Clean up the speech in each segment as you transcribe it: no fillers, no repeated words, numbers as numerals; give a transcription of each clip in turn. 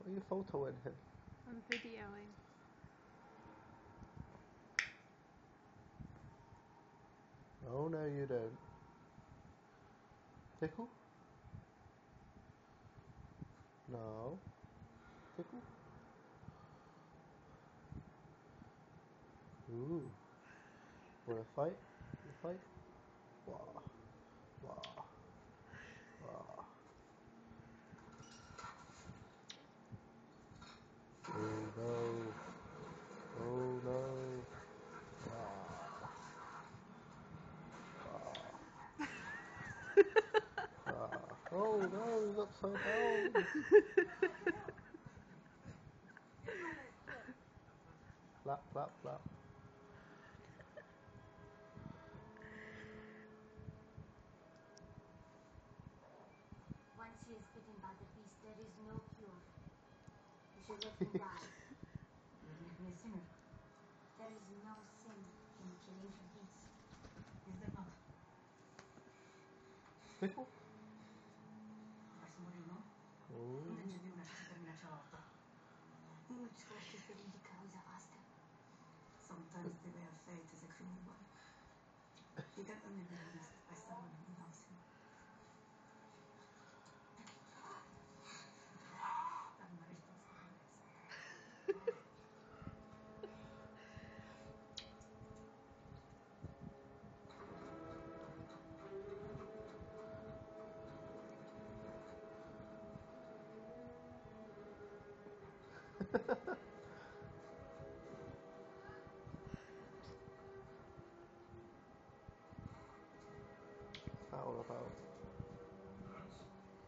Are you photoing him? I'm videoing. Oh no, you don't. Tickle? No. Tickle? Ooh. Wanna fight? You fight? Wah. Wah. Wah. Oh no. Oh no. Wah. Wah. Wah. Oh no, he's upside down. Flap, flap, flap. Once he is bitten by the beast, there is no cure. You should let him die. You'll make me a sinner. There is no sin in killing a beast. Is there not? Tickle? Fai să murim, nu? Oh. Unde începe una și se termină cealaltă? Mulți vor suferi din cauza asta. Sometimes the way of fate is a cruel one. You can only be released by someone who loves you. Dar nu mai știu să vorbesc. What's that all about? Nurse?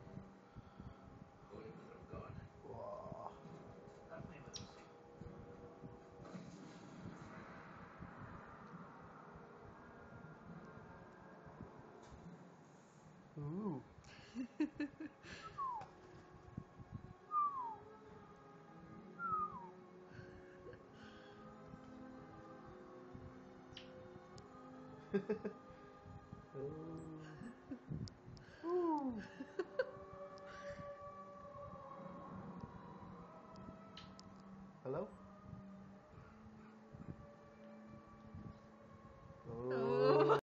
Holy Mother of God, Wah. have me with us. Ooh. Ooh. Hello?